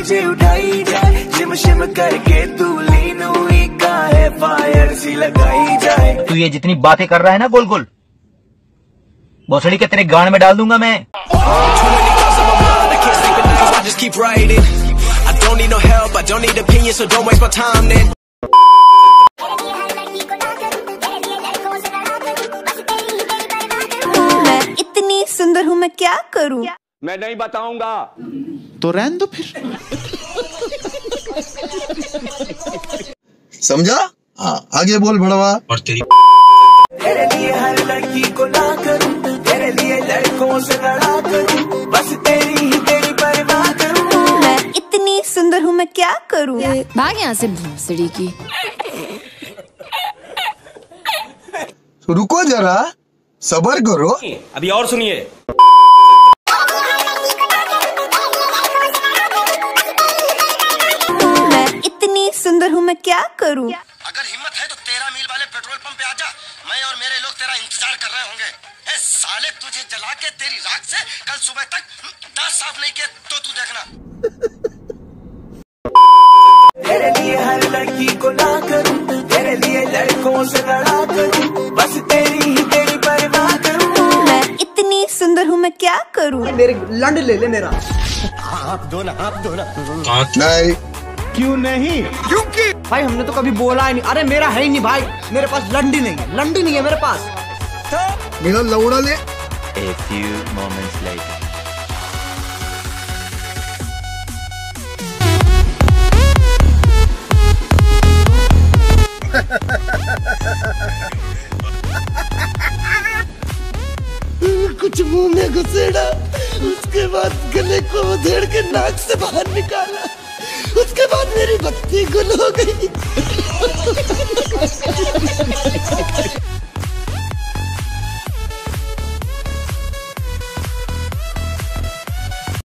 मुझे उठाई जाए, जिम शिम करके तू लीन हुई का है, फायर सी लगाई जाए। तू ये जितनी बातें कर रहा है ना गोल गोल, भोसड़ी के तेरे गान में डाल दूंगा मैं। मैं इतनी सुंदर हूँ, मैं क्या करूँ? मैं नहीं बताऊंगा। तो रहने दो फिर। समझा? हाँ आगे बोल बड़वा। और तेरी तेरे लिए हर लड़की को ना करूं, तेरे लिए लड़कों से लड़ा करूं, बस तेरी ही तेरी परवाह करूं। मैं इतनी सुंदर हूँ, मैं क्या करूँ? भाग यहाँ से भोसड़ी की। रुको जरा, सब्र करो। अभी और सुनिए। मैं इतनी सुंदर हूँ, मैं क्या करूँ? अगर हिम्मत है तो 13 मील वाले पेट्रोल पंप पे आजा, मैं और मेरे लोग तेरा इंतजार कर रहे होंगे। ए साले, तुझे जला के तेरी राख से कल सुबह तक दांत साफ नहीं किए तो तू देखना। तेरे लिए हर लड़की को ना करूं, तेरे लिए लड़कों से लड़ा करूं, बस तेरी ही तेरी परवाह करूं। मैं इतनी सुंदर हूँ, मैं क्या करूँ? मेरे लंड ले ले मेरा। आप दो ना। नहीं। क्यों नहीं? क्योंकि भाई हमने तो कभी बोला ही नहीं। अरे मेरा है ही नहीं भाई, मेरे पास लंडी नहीं है, लंडी नहीं है मेरे पास। मेरा लौड़ा ले। A few moments later. कुछ मुंह में घुसेड़ा, उसके बाद गले को उधेड़ के नाक से बाहर निकाला, उसके बाद मेरी बत्ती गुल हो गई।